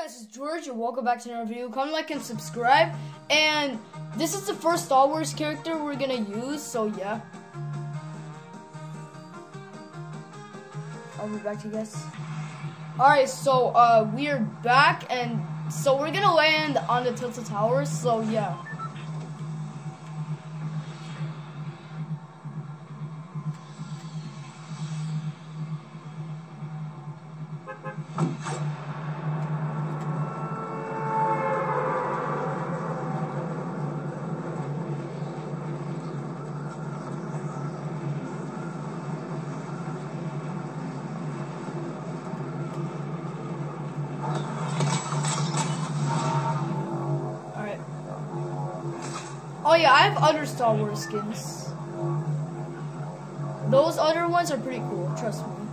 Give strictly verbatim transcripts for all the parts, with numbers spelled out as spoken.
guys, it's George and welcome back to another video. Comment, like, and subscribe. And this is the first Star Wars character we're gonna use, so yeah. I'll be back to you guys. Alright, so uh, we are back, and so we're gonna land on the Tilted Towers, so yeah. Oh yeah, I have other Star Wars skins. Those other ones are pretty cool, trust me.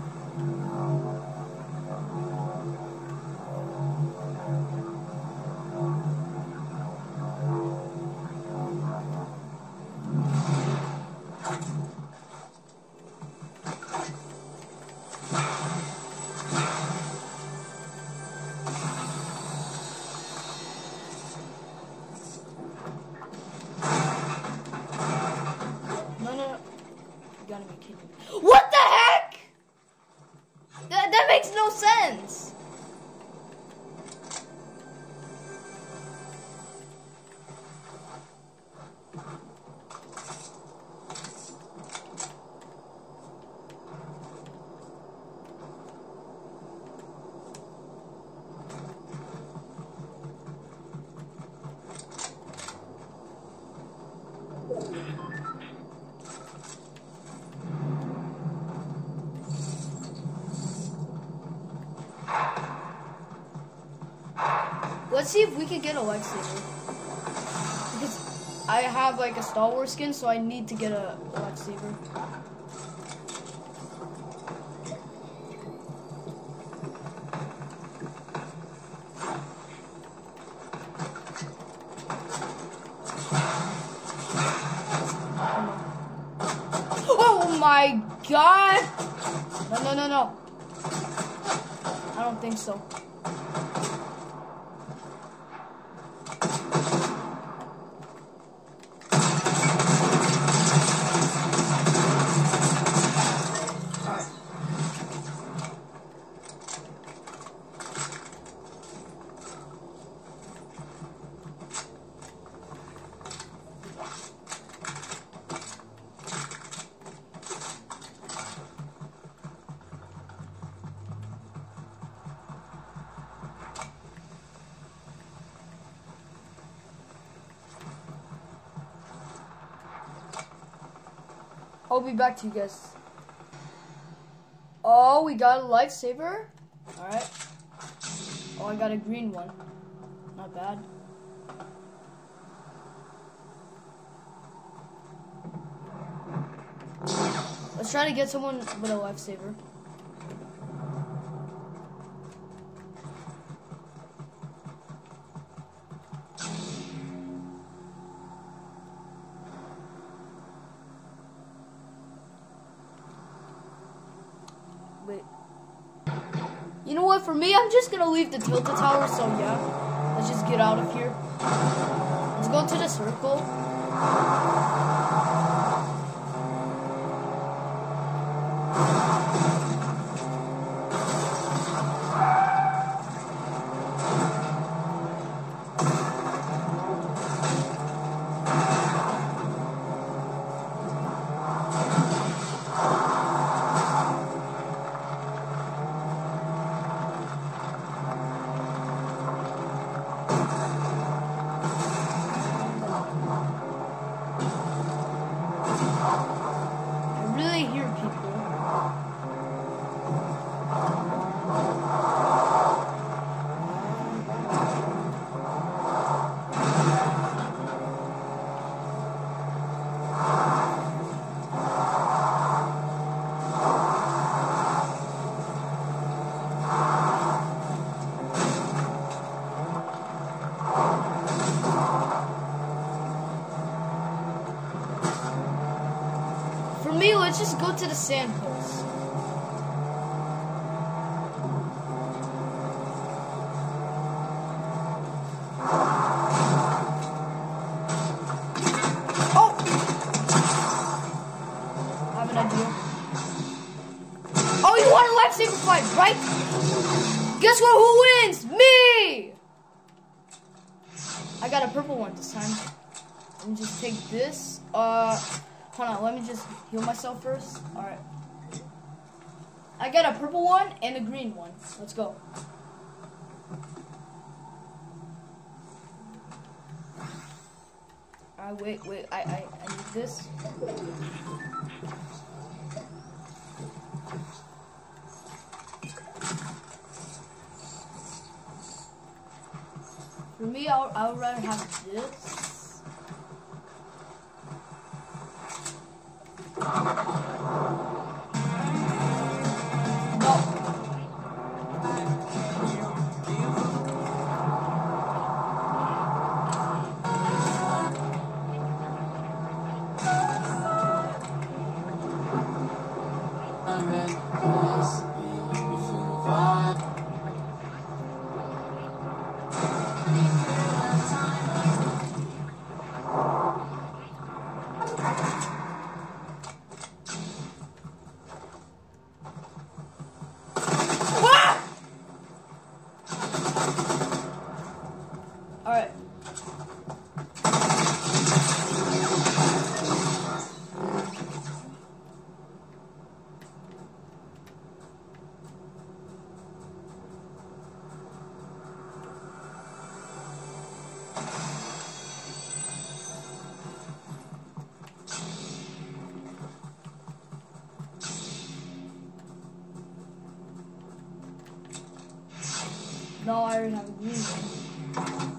What the heck? That, that makes no sense. Let's see if we can get a lightsaber. Because I have like a Star Wars skin, so I need to get a lightsaber. Oh my god! No, no, no, no. I don't think so. I'll be back to you guys. Oh, we got a lightsaber. Alright. Oh, I got a green one. Not bad. Let's try to get someone with a lightsaber. Wait. You know what? For me, I'm just gonna leave the Tilted Tower, so yeah. Let's just get out of here. Let's go to the circle. For me, let's just go to the sand hills. fight, right? Guess what? Who wins? Me! I got a purple one this time. Let me just take this. Uh, hold on. Let me just heal myself first. All right. I got a purple one and a green one. Let's go. All right. Wait, wait. I, I, I need this. For me, I would, I would rather have this. No. Alright. No, I already have a green one.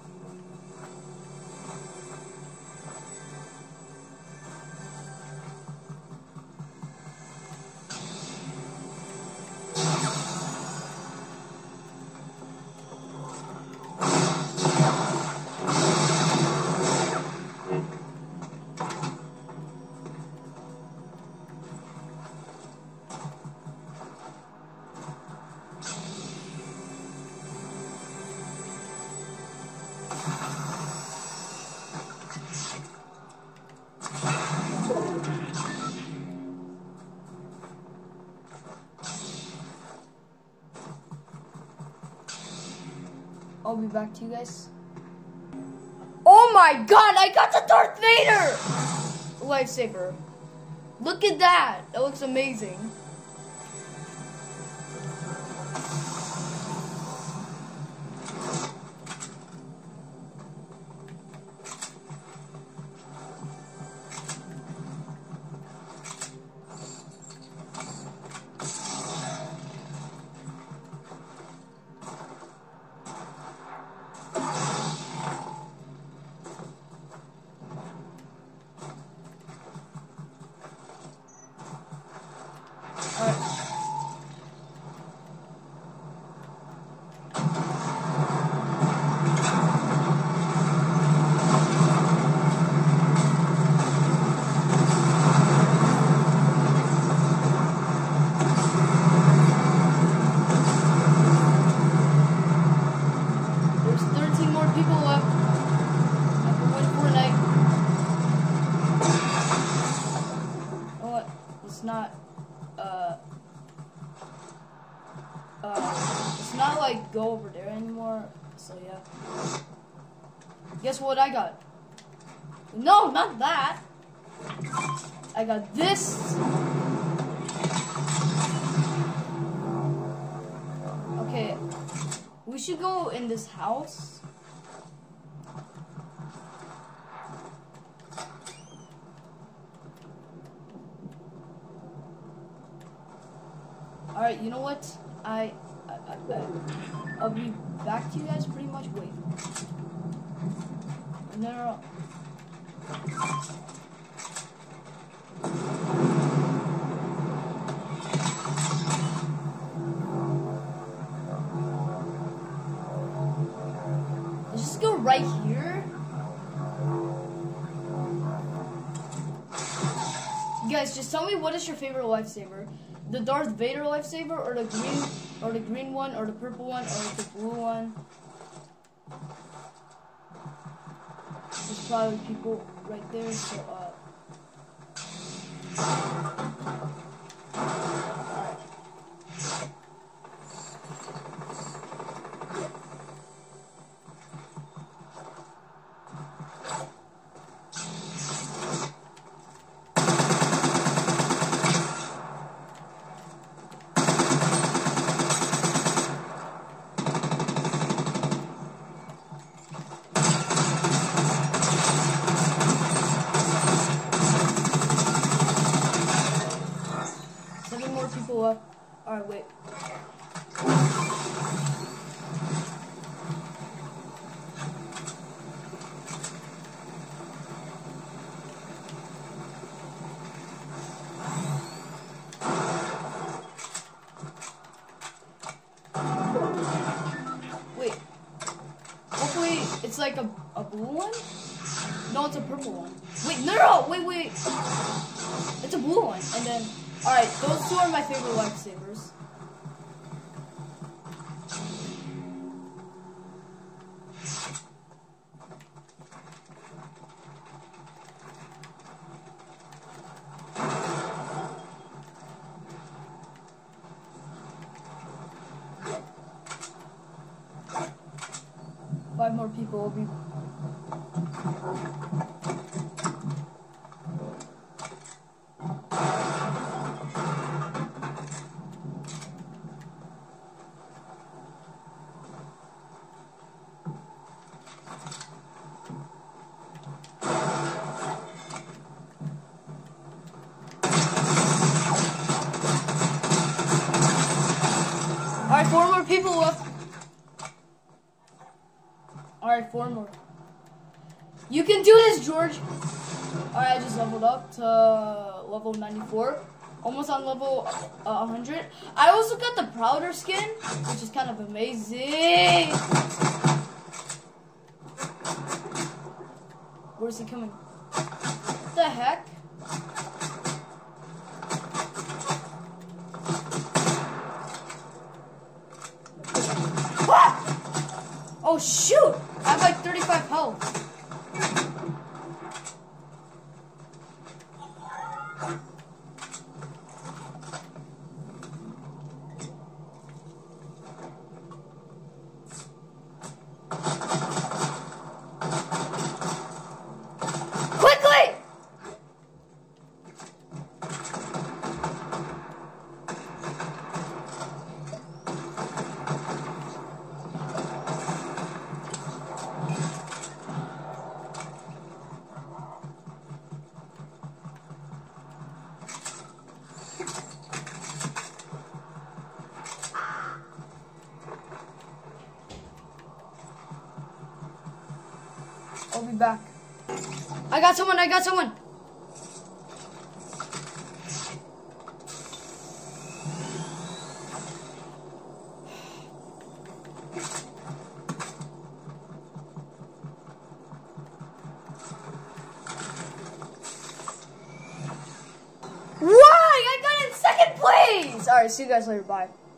I'll be back to you guys. Oh my god, I got the Darth Vader lightsaber. Look at that. That looks amazing. People left. I can win Fortnite. Oh, what? It's not. Uh. Uh. It's not like go over there anymore. So yeah. Guess what I got? No, not that. I got this. Okay. We should go in this house. Alright, you know what? I, I, I, I, I'll be back to you guys pretty much. Wait. No, no, no. Let's just go right here. Guys, just tell me what is your favorite lightsaber? The Darth Vader lightsaber, or the green, or the green one, or the purple one, or the blue one. There's probably people right there. So, uh, alright. Alright, wait. Wait. Hopefully it's like a, a blue one? No, it's a purple one. Wait, no, no, wait, wait. It's a blue one. And then, alright, those two are my favorite lifesavers. Five more people will be. Alright, four more people left. Alright, four more. You can do this, George. Alright, I just leveled up to level ninety-four. Almost on level uh, one hundred. I also got the Prouder skin, which is kind of amazing. Where's he coming? What the heck? Ah! Oh shoot! I have like thirty-five health. Quickly! I'll be back. I got someone, I got someone. Why? I got in second place. All right, see you guys later. Bye.